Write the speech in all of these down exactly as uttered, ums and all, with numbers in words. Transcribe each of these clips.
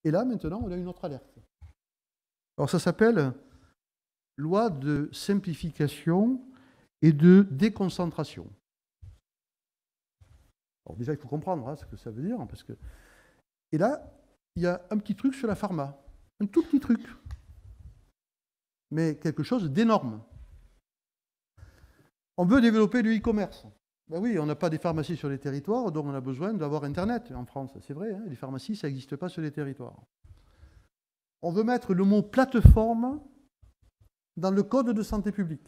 Et là, maintenant, on a une autre alerte. Alors, ça s'appelle loi de simplification et de déconcentration. Alors déjà, il faut comprendre hein, ce que ça veut dire. Parce que... Et là, il y a un petit truc sur la pharma. Un tout petit truc. Mais quelque chose d'énorme. On veut développer le e-commerce. Ben oui, on n'a pas des pharmacies sur les territoires, donc on a besoin d'avoir Internet en France. C'est vrai, hein, les pharmacies, ça n'existe pas sur les territoires. On veut mettre le mot plateforme dans le code de santé publique,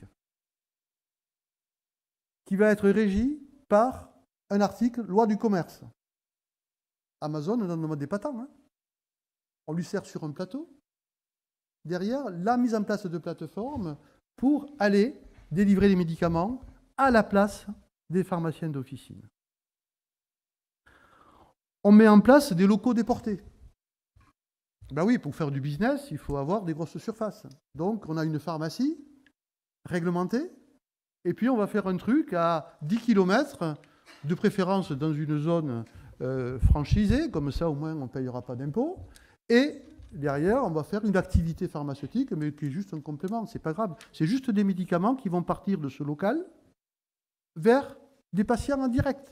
qui va être régi par un article loi du commerce. Amazon nous demande des patents. Hein. On lui sert sur un plateau. Derrière, la mise en place de plateformes pour aller délivrer les médicaments à la place des pharmaciens d'officine. On met en place des locaux déportés. Ben oui, pour faire du business, il faut avoir des grosses surfaces. Donc, on a une pharmacie réglementée, et puis on va faire un truc à dix kilomètres, de préférence dans une zone euh, franchisée, comme ça au moins on ne payera pas d'impôts, et derrière, on va faire une activité pharmaceutique, mais qui est juste un complément, c'est pas grave. C'est juste des médicaments qui vont partir de ce local vers des patients en direct.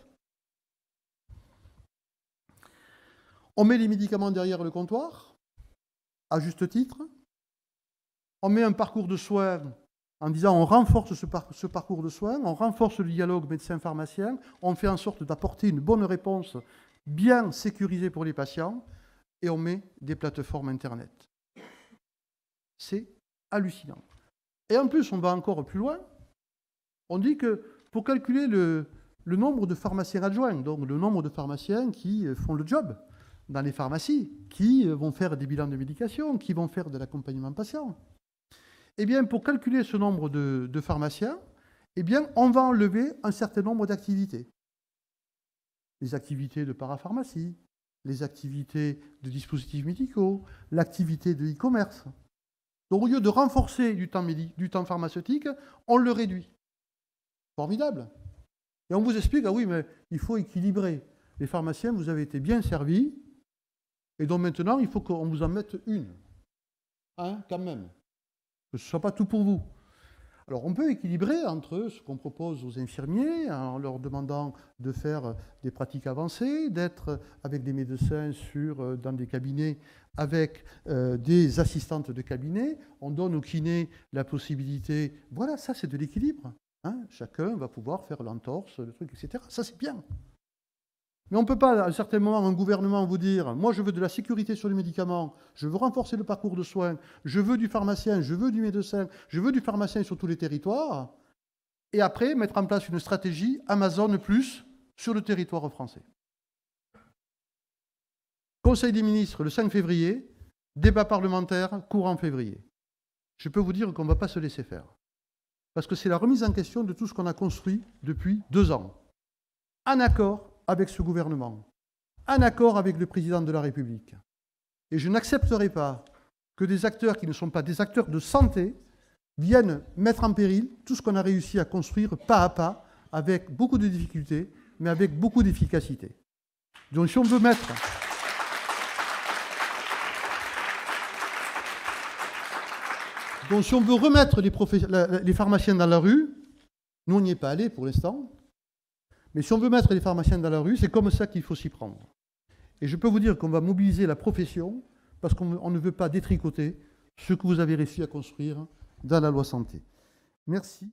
On met les médicaments derrière le comptoir, à juste titre. On met un parcours de soins en disant on renforce ce, par ce parcours de soins, on renforce le dialogue médecin-pharmacien, on fait en sorte d'apporter une bonne réponse bien sécurisée pour les patients, et on met des plateformes Internet. C'est hallucinant. Et en plus, on va encore plus loin. On dit que pour calculer le, le nombre de pharmaciens adjoints, donc le nombre de pharmaciens qui font le job dans les pharmacies, qui vont faire des bilans de médication, qui vont faire de l'accompagnement patient, eh bien, pour calculer ce nombre de, de pharmaciens, eh bien, on va enlever un certain nombre d'activités. Les activités de parapharmacie, les activités de dispositifs médicaux, l'activité de e-commerce. Donc, au lieu de renforcer du temps, du temps pharmaceutique, on le réduit. Formidable. Et on vous explique, ah oui, mais il faut équilibrer. Les pharmaciens, vous avez été bien servis, et donc maintenant, il faut qu'on vous en mette une. Hein, quand même. Que ce ne soit pas tout pour vous. Alors, on peut équilibrer entre ce qu'on propose aux infirmiers, en leur demandant de faire des pratiques avancées, d'être avec des médecins sur, dans des cabinets, avec euh, des assistantes de cabinet. On donne aux kinés la possibilité... Voilà, ça, c'est de l'équilibre. Hein, chacun va pouvoir faire l'entorse, le truc, et cetera. Ça, c'est bien. Mais on ne peut pas, à un certain moment, un gouvernement vous dire « Moi, je veux de la sécurité sur les médicaments, je veux renforcer le parcours de soins, je veux du pharmacien, je veux du médecin, je veux du pharmacien sur tous les territoires. » Et après, mettre en place une stratégie Amazon plus sur le territoire français. Conseil des ministres le cinq février, débat parlementaire courant février. Je peux vous dire qu'on ne va pas se laisser faire. Parce que c'est la remise en question de tout ce qu'on a construit depuis deux ans. En accord avec ce gouvernement, en accord avec le président de la République. Et je n'accepterai pas que des acteurs qui ne sont pas des acteurs de santé viennent mettre en péril tout ce qu'on a réussi à construire pas à pas, avec beaucoup de difficultés, mais avec beaucoup d'efficacité. Donc si on veut mettre... Donc si on veut remettre les, les pharmaciens dans la rue, nous on n'y est pas allé pour l'instant, mais si on veut mettre les pharmaciens dans la rue, c'est comme ça qu'il faut s'y prendre. Et je peux vous dire qu'on va mobiliser la profession parce qu'on ne veut pas détricoter ce que vous avez réussi à construire dans la loi santé. Merci.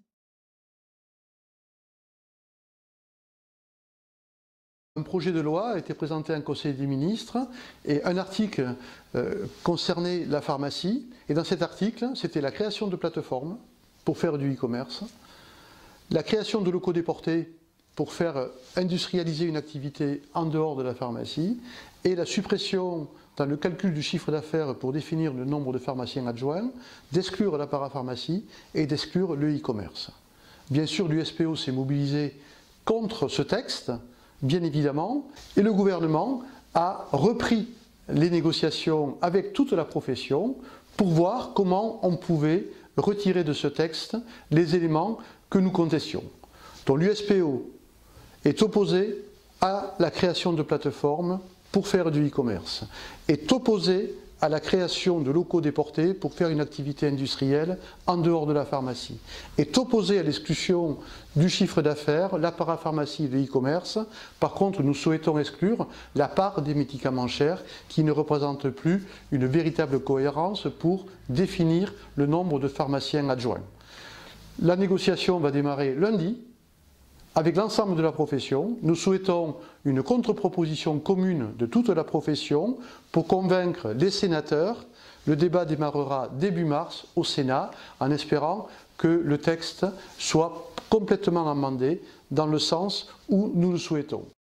Un projet de loi a été présenté à un conseil des ministres et un article euh, concernait la pharmacie. Et dans cet article, c'était la création de plateformes pour faire du e-commerce, la création de locaux déportés pour faire industrialiser une activité en dehors de la pharmacie, et la suppression, dans le calcul du chiffre d'affaires pour définir le nombre de pharmaciens adjoints, d'exclure la parapharmacie et d'exclure le e-commerce. Bien sûr, l'U S P O s'est mobilisé contre ce texte, bien évidemment, et le gouvernement a repris les négociations avec toute la profession pour voir comment on pouvait retirer de ce texte les éléments que nous contestions. Donc l'U S P O est opposé à la création de plateformes pour faire du e-commerce, est opposé à la création de locaux déportés pour faire une activité industrielle en dehors de la pharmacie, est opposé à l'exclusion du chiffre d'affaires, la parapharmacie et le e-commerce. Par contre, nous souhaitons exclure la part des médicaments chers qui ne représente plus une véritable cohérence pour définir le nombre de pharmaciens adjoints. La négociation va démarrer lundi avec l'ensemble de la profession. Nous souhaitons une contre-proposition commune de toute la profession pour convaincre les sénateurs. Le débat démarrera début mars au Sénat en espérant que le texte soit complètement amendé dans le sens où nous le souhaitons.